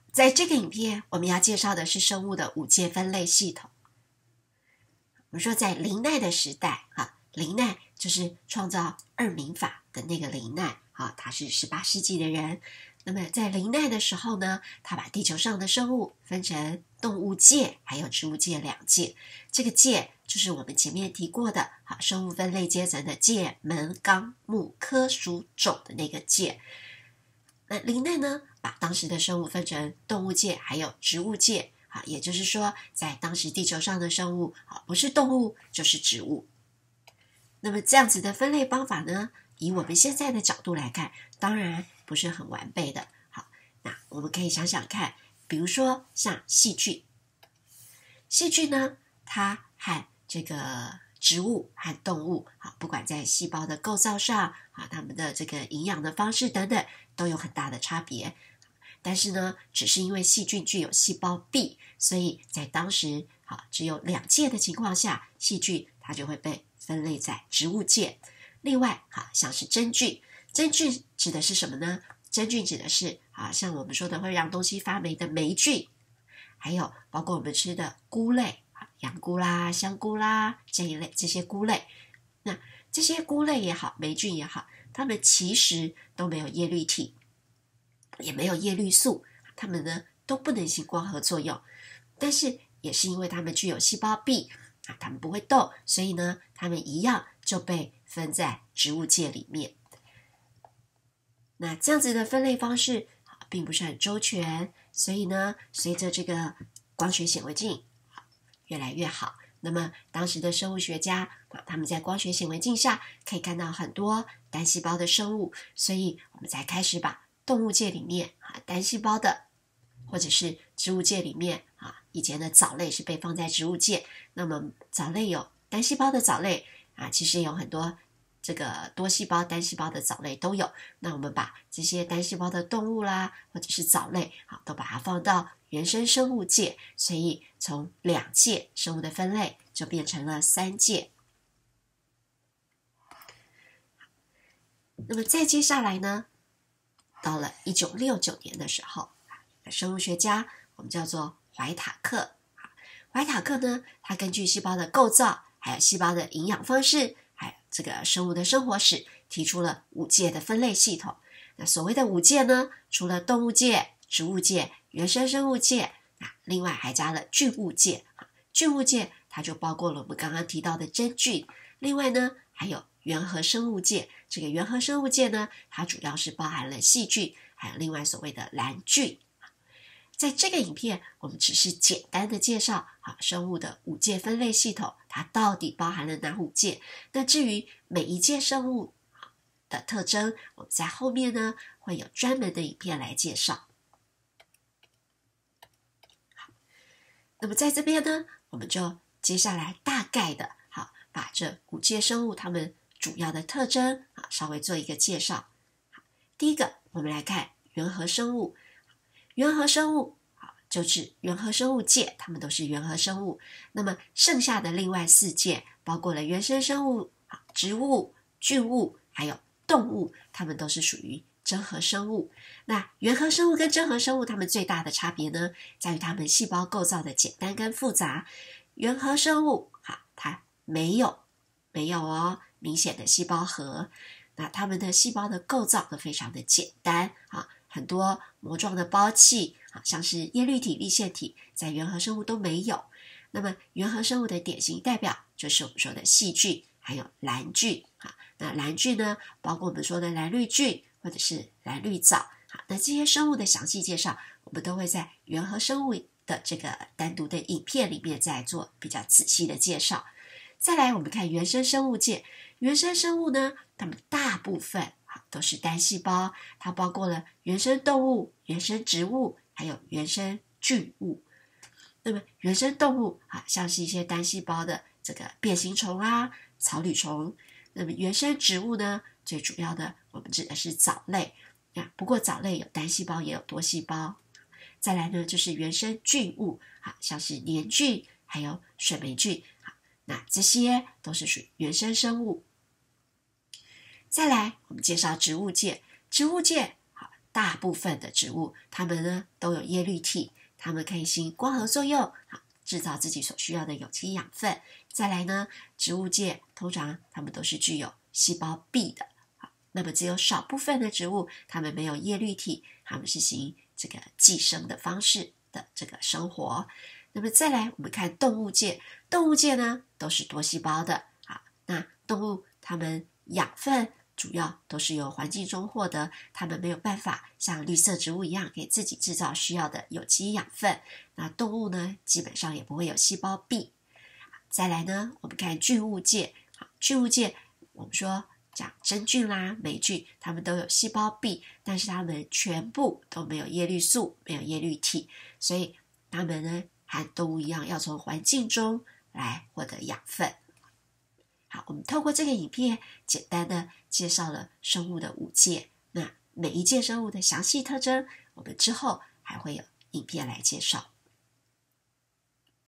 在这个影片，我们要介绍的是生物的五界分类系统。我们说在林奈的时代，林奈就是创造二民法的那个林奈，他是18世纪的人。那么在林奈的时候呢，他把地球上的生物分成动物界还有植物界两界。这个界就是我们前面提过的生物分类阶层的界门纲目科属种的那个界。那林奈呢，把当时的生物分成动物界还有植物界，也就是说在当时地球上的生物不是动物就是植物。那么这样子的分类方法呢，以我们现在的角度来看，当然不是很完备的。好，那我们可以想想看，比如说像细菌，细菌呢，它和这个植物和动物，不管在细胞的构造上，它们的这个营养的方式等等，都有很大的差别。但是呢，只是因为细菌具有细胞壁，所以在当时只有两界的情况下，细菌它就会被分类在植物界。另外像是真菌，真菌指的是什么呢？真菌指的是像我们说的会让东西发霉的霉菌，还有包括我们吃的菇类，洋菇啦、香菇啦这一类这些菇类。那这些菇类也好，霉菌也好，它们其实都没有叶绿体，也没有叶绿素，它们呢都不能行光合作用。但是也是因为它们具有细胞壁，它们不会动，所以呢它们一样就被分在植物界里面。那这样子的分类方式并不是很周全，所以呢随着这个光学显微镜越来越好，那么当时的生物学家他们在光学显微镜下可以看到很多单细胞的生物，所以我们才开始把动物界里面单细胞的，或者是植物界里面以前的藻类是被放在植物界，那么藻类有单细胞的藻类其实有很多这个多细胞单细胞的藻类都有。那我们把这些单细胞的动物啦，或者是藻类都把它放到原生生物界，所以从两界生物的分类就变成了三界。那么再接下来呢，到了1969年的时候，生物学家我们叫做怀塔克。怀塔克呢，他根据细胞的构造，还有细胞的营养方式，还有这个生物的生活史，提出了五界的分类系统。那所谓的五界呢，除了动物界、植物界、原生生物界，另外还加了菌物界。菌物界它就包括了我们刚刚提到的真菌，另外呢还有原核生物界。这个原核生物界呢，它主要是包含了细菌，还有另外所谓的蓝菌。在这个影片，我们只是简单的介绍生物的五界分类系统，它到底包含了哪五界。那至于每一界生物的特征，我们在后面呢会有专门的影片来介绍。好，那么在这边呢，我们就接下来大概的把这五界生物它们主要的特征稍微做一个介绍。第一个，我们来看原核生物。原核生物就指原核生物界，它们都是原核生物。那么剩下的另外四界，包括了原生生物、植物、菌物还有动物，它们都是属于真核生物。那原核生物跟真核生物它们最大的差别呢，在于它们细胞构造的简单跟复杂。原核生物它没有明显的细胞核，那它们的细胞的构造都非常的简单很多膜状的胞器像是叶绿体、粒线体，在原核生物都没有。那么原核生物的典型代表就是我们说的细菌还有蓝菌那蓝菌呢，包括我们说的蓝绿菌或者是蓝绿藻那这些生物的详细介绍，我们都会在原核生物的这个单独的影片里面再做比较仔细的介绍。再来我们看原生生物界，原生生物呢，它们大部分都是单细胞，它包括了原生动物、原生植物还有原生菌物。那么原生动物像是一些单细胞的这个变形虫草履虫。那么原生植物呢，最主要的我们指的是藻类不过藻类有单细胞也有多细胞。再来呢就是原生菌物像是黏菌还有水霉菌那这些都是属于原生生物。再来我们介绍植物界，植物界大部分的植物，它们呢都有叶绿体，它们可以行光合作用，制造自己所需要的有机养分。再来呢，植物界通常它们都是具有细胞壁的，那么只有少部分的植物，它们没有叶绿体，它们是行这个寄生的方式的这个生活。那么再来，我们看动物界，动物界呢都是多细胞的。那动物它们养分主要都是由环境中获得，它们没有办法像绿色植物一样给自己制造需要的有机养分。那动物呢，基本上也不会有细胞壁。再来呢，我们看菌物界，菌物界我们说讲真菌啦、霉菌，它们都有细胞壁，但是它们全部都没有叶绿素，没有叶绿体，所以它们呢和动物一样，要从环境中来获得养分。好，我们透过这个影片简单的介绍了生物的5界，那每一界生物的详细特征，我们之后还会有影片来介绍。